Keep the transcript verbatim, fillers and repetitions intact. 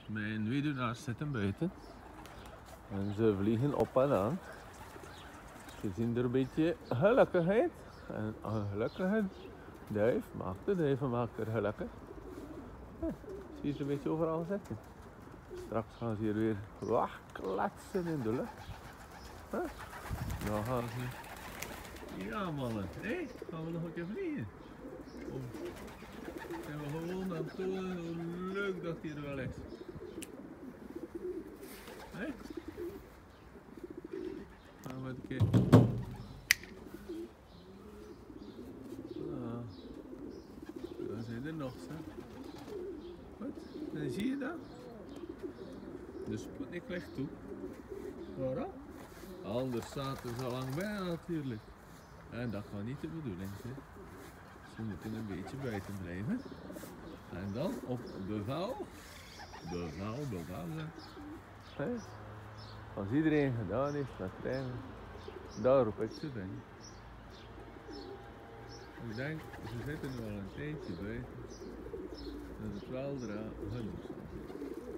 Mijn weduwnaars zitten buiten. En ze vliegen op en aan. Ze zien er een beetje gelukkig uit. En een gelukkige duif maakt de duivenmaker gelukkig. Ja, zie je ze een beetje overal zitten. Straks gaan ze hier weer wegkletsen in de lucht. Huh? Dan gaan ze... Ja mannen, hé, hey, gaan we nog een keer vliegen? Of zijn we gewoon aan het tonen hoe leuk dat hier wel is? Hé? Hey? Gaan we een keer... Ah, daar zijn er nog, hè. Goed, en zie je dat? De Sputnik ligt toe. Waarom? Anders zaten ze al lang bij natuurlijk. En dat kan niet de bedoeling zijn. Ze moeten een beetje buiten blijven. En dan op bevel. Bevel, bevel. Hey. Als iedereen gedaan heeft met trainen, daar roep ik ze bij. Ik denk, ze zitten nu al een tijdje buiten. Dat het wel er genoeg is.